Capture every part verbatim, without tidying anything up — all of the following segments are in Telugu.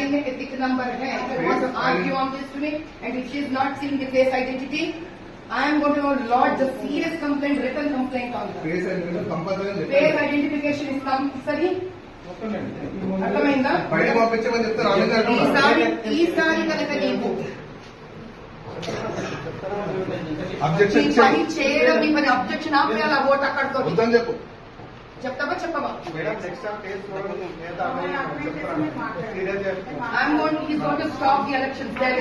ऑनलाइन में एथिक नंबर है, want to argue on this to me, and if she is not seeing the face identity, I am going to lodge a serious complaint, written complaint on her. Face identification compulsory. Face identification is compulsory. అర్థమైందా? బయట పంపించమని చెప్తారు. ఈసారి ఈసారి కనుక నీకు అబ్జెక్షన్ పని చేయడం నీ పని అబ్జెక్షన్ ఆపే అలా ఓట్ అక్కడితో వద్దని చెప్పు. చెప్తావా చెప్పవా? I'm going, he's going to stop the elections there.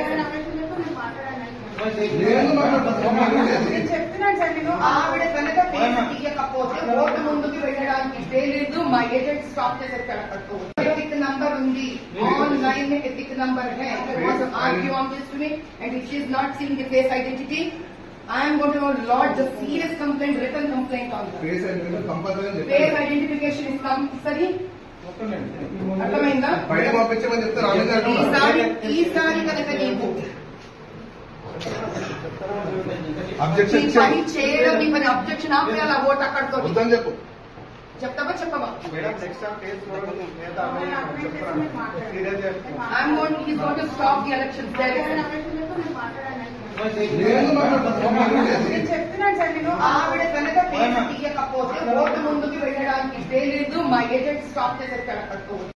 ఆవిడ కనుక పేరు తీయకపోతే ఓటు ముందుకు వెళ్ళడానికి లేదు. మా ఏజెంట్ స్టాప్ చేసేస్తాడు అక్కడితో. ఎథిక్ నంబర్ ఉంది, ఆన్లైన్ ఎథిక్ నంబర్ है, want to argue on this to me, and if she is not seeing the face identity, I am going to lodge a serious complaint, written complaint on her. Face identification compulsory. Face identification is compulsory. అర్థమైందా? బయట పంపించమని చెప్తారు. ఈసారి ఈసారి కనుక నీకు అబ్జెక్షన్ పని చేయడం నీ పని అబ్జెక్షన్ ఆపే అలా ఓట్ అక్కడితో వద్దని చెప్పు. చెప్తావా చెప్పవా? I'm going, he's going to stop the elections there. ఆవిడ కనుక పేరు తీయకపోతే ఓటు ముందుకు వెళ్ళడానికి లేదు. మా ఏజెంట్ స్టాప్ చేసేస్తాడు అక్కడితో.